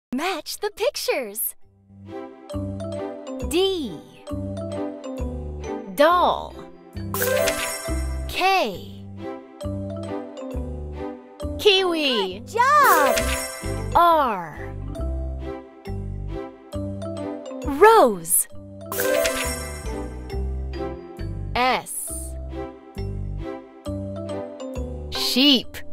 Match the pictures. D. Doll. K. Kiwi. Good job! R. Rose. S. Sheep.